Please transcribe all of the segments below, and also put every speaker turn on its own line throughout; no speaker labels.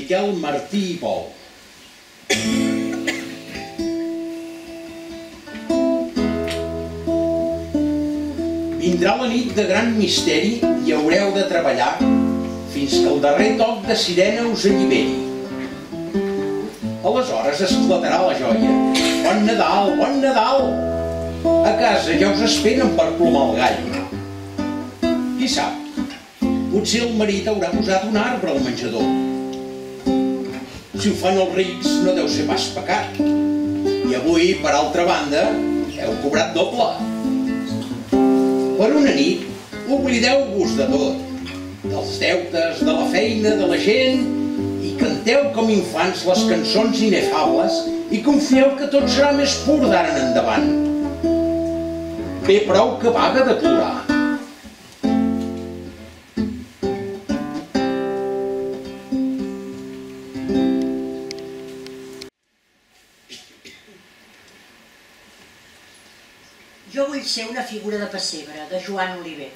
Miquel Martí i Pol. Vindrà la nit de gran misteri i haureu de treballar fins que el darrer toc de sirena us alliberi. Aleshores esclatarà la joia. Bon Nadal, bon Nadal! A casa ja us esperen per plomar el gall. Qui sap, potser el marit haurà posat un arbre al menjador. Si ho fan els rics no deu ser pas pecat. I avui, per altra banda, heu cobrat doble. Per una nit, oblideu-vos de tot, dels deutes, de la feina, de la gent, i canteu com infants les cançons inefables i confieu que tot serà més pur d'ara en endavant. Bé prou que vaga de plorar.
Jo vull ser una figura de pessebre, de Joan Oliver.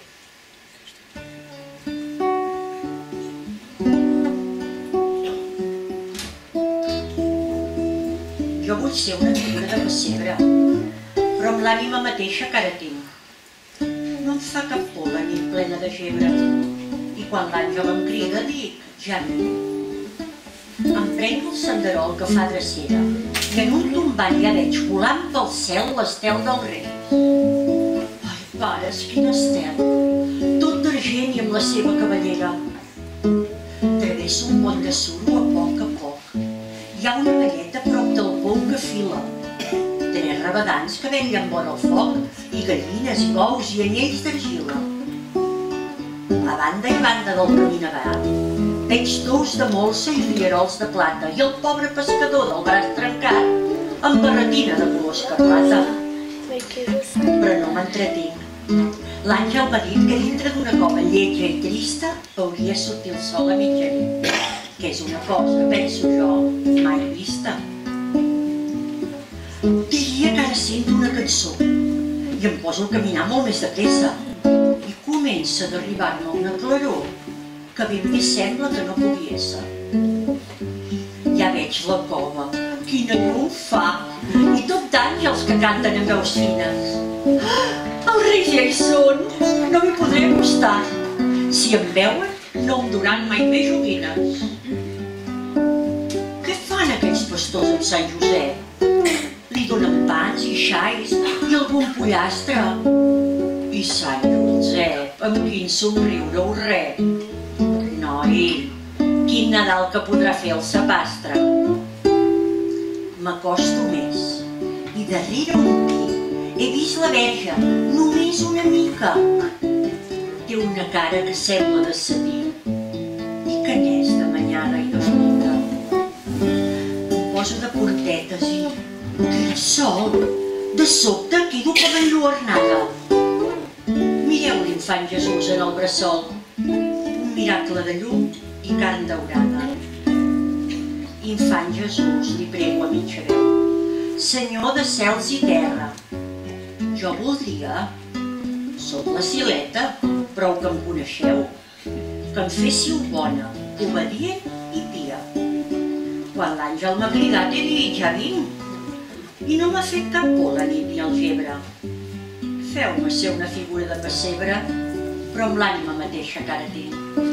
Jo vull ser una figura de pessebre, però amb l'ànima mateixa que ara tinc. No em fa cap por la nit plena de gebre, i quan l'àngel em crida dic, ja vinc. Em prenc el senderol que fa drecera, que en un tombant ja veig volant pel cel l'estel del rei. Ai, pares, quin estel! Tot d'argent i amb la seva cavallera. Travesso un pont de suro a poc. Hi ha una velleta prop del pou que fila. Tres rabadans que vetllen vora el foc i gallines, bous i anyells d'argila. A banda i banda del camí nevat veig tous de molsa i rierols de plata i el pobre pescador del braç trencat amb barretina de color escarlata. Però no m'entretinc. L'àngel m'ha dit que dintre d'una cova lletja i trista veuria sortir el sol a mitjanit, que és una cosa, penso jo, mai vista. Diria que ara sento una cançó i em poso a caminar molt més de pressa i comença a derribar-me una claror que ben bé sembla que no podia ser. Ja veig la cova, quina llum fa, i tot d'àngels que canten en veus fines. Els reis ja hi són, no m'hi podré acostar. Si em veuen, no em duran mai més joguines. Què fan aquests pastors amb Sant Josep? Li donen pans i xais i algun pollastre. I Sant Josep, amb quin somriure ho rep. Noi, quin Nadal que podrà fer el sapastre. M'acosto més i darrere un pi he vist la Verge, només una mica. Té una cara que sembla de cedir i canesta manyada i de fruita. Em poso de puntetes i... quin sol! De sobte quedo com enlluernada. Mireu l'infant Jesús en el bressol, un miracle de llum i carn daurada. Infant Jesús, li prego a mitja veu, Senyor de cels i terra, jo voldria, soc la Sileta, prou que em coneixeu, que em féssiu bona, obedient i pia. Quan l'àngel m'ha cridat he dit ja vinc, i no m'ha fet cap por la nit ni el gebre. Feu-me ser una figura de pessebre, però amb l'ànima mateixa que ara tinc.